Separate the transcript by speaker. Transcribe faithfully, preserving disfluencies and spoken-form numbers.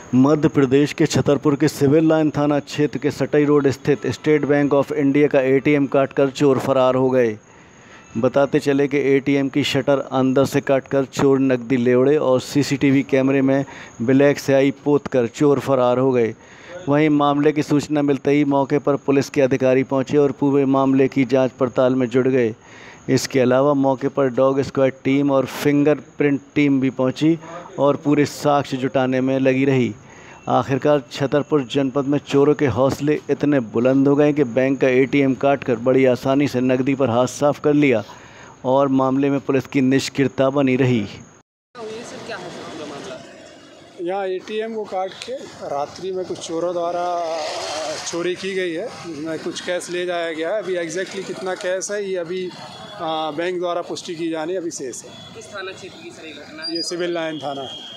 Speaker 1: मध्य प्रदेश के छतरपुर के civil line थाना क्षेत्र के सटई रोड स्थित स्टेट बैंक ऑफ इंडिया का एटीएम काटकर चोर फरार हो गए। बताते चले कि एटीएम की शटर अंदर से काटकर चोर नकदी ले उड़े और सीसीटीवी कैमरे में ब्लैक स्याही पोतकर चोर फरार हो गए। वहीं मामले की सूचना मिलते ही मौके पर पुलिस के अधिकारी पहुंचे और पूरे मामले की जांच पड़ताल में जुट गए। इसके अलावा मौके पर डॉग स्क्वाड टीम और फिंगरप्रिंट टीम भी पहुंची और पूरे साक्ष्य जुटाने में लगी रही। आखिरकार छतरपुर जनपद में चोरों के हौसले इतने बुलंद हो गए कि बैंक का एटीएम काटकर बड़ी आसानी से नकदी पर हाथ साफ कर लिया और मामले में पुलिस की निष्क्रियता बनी रही।
Speaker 2: यहाँ एटीएम को काट के रात्रि में कुछ चोरों द्वारा चोरी की गई है, जिसमें कुछ कैश ले जाया गया है। अभी एग्जैक्टली कितना कैश है ये अभी आ, बैंक द्वारा पुष्टि की जानी अभी शेष है।
Speaker 3: किस थाना क्षेत्र की सर ये घटना है?
Speaker 2: ये सिविल लाइन थाना है।